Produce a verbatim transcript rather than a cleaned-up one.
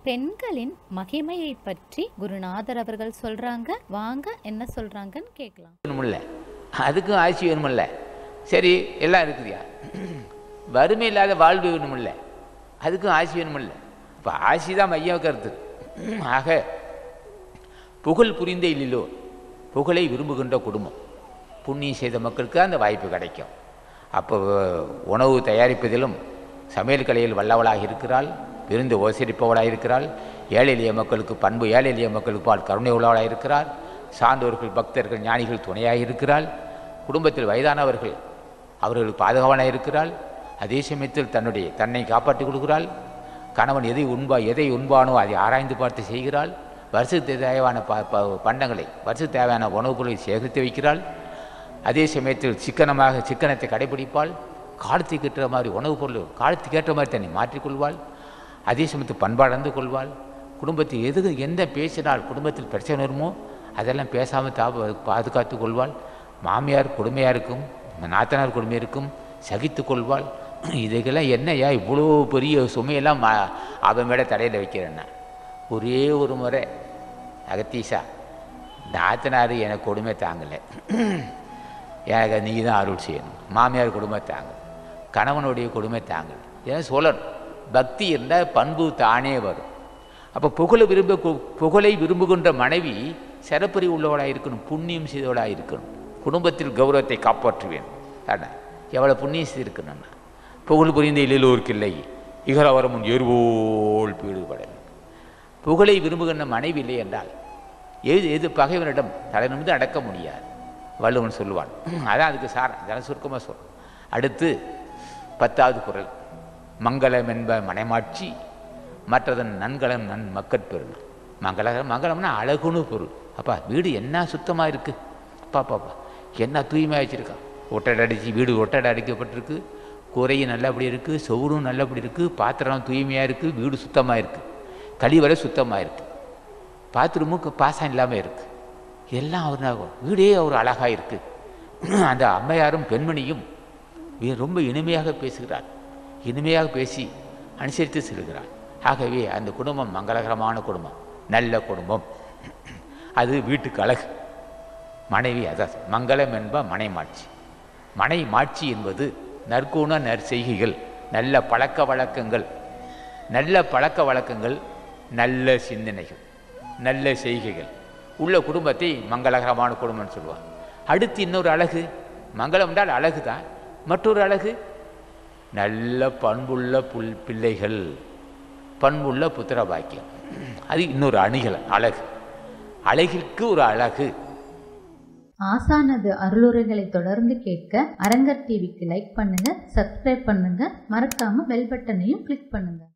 பெண்களின் மகிமையை பற்றி குருநாதர் அவர்கள் சொல்றாங்க. வாங்க என்ன சொல்றாங்கன்னு கேட்கலாம். வேணுமில்ல, அதுக்கும் ஆட்சி வேணுமில்ல. சரி, எல்லாம் இருக்குதுயா. வறுமை இல்லாத வாழ்வு வேணுமில்ல, அதுக்கும் ஆட்சி வேணுமில்ல. இப்போ ஆட்சி தான் மைய கருத்து. ஆக புகழ் புரிந்த இல்லிலோ புகழை விரும்புகின்ற குடும்பம், புண்ணியம் செய்த மக்களுக்கு அந்த வாய்ப்பு கிடைக்கும். அப்போ உணவு தயாரிப்பதிலும் சமையல் கலையில் வல்லவளாக இருக்கிறாள், விருந்து உபசரிப்பவளாக இருக்கிறாள். ஏழை எளிய மக்களுக்கு பண்பு, ஏழை எளிய மக்களுக்கு பால் கருணை உள்ளவளாக இருக்கிறாள். சான்றோர்கள், பக்தர்கள், ஞானிகள் துணையாக இருக்கிறாள். குடும்பத்தில் வயதானவர்கள் அவர்களுக்கு பாதுகாவலாக இருக்கிறாள். அதே சமயத்தில் தன்னுடைய தன்னை காப்பாற்றி கொடுக்கிறாள். கணவன் எதை உண்பா எதை உண்பானோ அதை ஆராய்ந்து பார்த்து செய்கிறாள். வருஷத்துக்கு தேவையான ப பண்டங்களை வருஷத்துக்கு தேவையான உணவுப் பொருளை சேகரித்து வைக்கிறாள். அதே சமயத்தில் சிக்கனமாக சிக்கனத்தை கடைபிடிப்பாள். காலத்துக்கு ஏற்ற மாதிரி உணவுப் பொருள் காலத்துக்கு ஏற்ற மாதிரி தன்னை மாற்றிக்கொள்வாள். அதே சமயத்தில் பண்பாடந்து கொள்வாள். குடும்பத்தில் எது எந்த பேசினால் குடும்பத்தில் பிரச்சனை வருமோ அதெல்லாம் பேசாமல் தா பாதுகாத்து கொள்வாள். மாமியார் கொடுமையாக இருக்கும், நாத்தனார் கொடுமையாக இருக்கும், சகித்து கொள்வாள். இதுக்கெல்லாம் என்னையா இவ்வளோ பெரிய சுமையெல்லாம் அவன் மேலே தடையில் வைக்கிறேன்னா, ஒரே ஒரு முறை அகத்தீஷா நாத்தனார் எனக்கு கொடுமை தாங்கலை, எனக்கு நீ தான் அருள் செய்யணும். மாமியார் கொடுமை தாங்கலை, கணவனுடைய கொடுமை தாங்கலை, ஏன் சொல்லணும். பக்தி இருந்தால் பண்பு தானே வரும். அப்போ புகழை விரும்ப புகழை விரும்புகின்ற மனைவி சிறப்பறி உள்ளவளாக இருக்கணும், புண்ணியம் செய்தவளாக இருக்கணும். குடும்பத்தில் கௌரவத்தை காப்பாற்றுவேன். அதான் எவ்வளோ புண்ணியம் செய்திருக்கணும்னா, புகழ் புரிந்த எல்லோருக்கு இல்லை இகரவரமுன் எருவோல் பீடுபடல். புகழை விரும்புகின்ற மனைவி இல்லை என்றால் எது எது பகைவனிடம் தலை நிமிர்ந்து அடக்க முடியாது. வள்ளுவன் சொல்லுவான். அதான் அதுக்கு சார் அதெல்லாம் சுருக்கமாக சொல்லும். அடுத்து பத்தாவது குறள், மங்களம் என்ப மனைமாட்சி மற்றதன் நன்கலம் நன் மக்கட்பெருள். மங்களம் மங்களம்னா அழகுன்னு பொருள். அப்பா வீடு என்ன சுத்தமாக இருக்குது, அப்பா பாப்பா என்ன தூய்மையாக வச்சுருக்கா. ஒட்டடை அடித்து வீடு ஒட்டடை அடிக்கப்பட்டிருக்கு, கூரையும் நல்லபடி இருக்குது, சவுரும் நல்லபடி இருக்குது, பாத்திரம் தூய்மையாக இருக்குது, வீடு சுத்தமாக இருக்குது, கழிவறை சுத்தமாக இருக்குது, பாத்ரூமுக்கு பாசம் இல்லாமல் இருக்குது, எல்லாம் அவர் வீடே ஒரு அழகாக இருக்குது. அந்த அம்மையாரும் பெண்மணியும் ரொம்ப இனிமையாக பேசுகிறார், இனிமையாக பேசி அனுசரித்து செல்கிறார். ஆகவே அந்த குடும்பம் மங்களகரமான குடும்பம், நல்ல குடும்பம். அது வீட்டுக்கு அழகு. மனைவி அதான் மங்களம் என்ப மனைமாட்சி. மனை மாட்சி என்பது நற்குண நற்செய்கைகள், நல்ல பழக்க வழக்கங்கள், நல்ல பழக்க வழக்கங்கள், நல்ல சிந்தனைகள், நல்ல செய்கைகள் உள்ள குடும்பத்தை மங்களகரமான குடும்பம்னு சொல்லுவாங்க. அடுத்து இன்னொரு அழகு, மங்களம் என்றால் அழகு தான், மற்றொரு அழகு நல்ல பண்புள்ள புல் பிள்ளைகள், பண்புள்ள புத்திர பாக்கியம். அது இன்னொரு அணிகள் அழகு. அழகிற்கு ஒரு அழகு. ஆசானது அருளுரைகளை தொடர்ந்து கேட்க அரங்கர் டிவிக்கு லைக் பண்ணுங்க, சப்ஸ்கிரைப் பண்ணுங்க, மறக்காம பெல் பட்டனையும் கிளிக் பண்ணுங்க.